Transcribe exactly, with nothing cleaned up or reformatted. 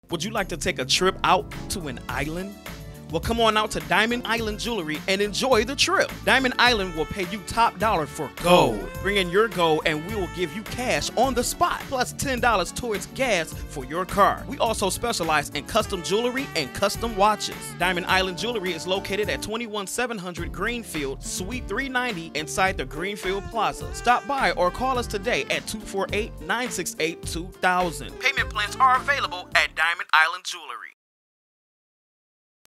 Would you like to take a trip out to an island? Well, come on out to Diamond Island Jewelry and enjoy the trip. Diamond Island will pay you top dollar for gold. Bring in your gold and we will give you cash on the spot, plus ten dollars towards gas for your car. We also specialize in custom jewelry and custom watches. Diamond Island Jewelry is located at twenty-one seven hundred Greenfield, Suite three ninety inside the Greenfield Plaza. Stop by or call us today at two four eight, nine six eight, two thousand. Payment plans are available at Diamond Island Jewelry.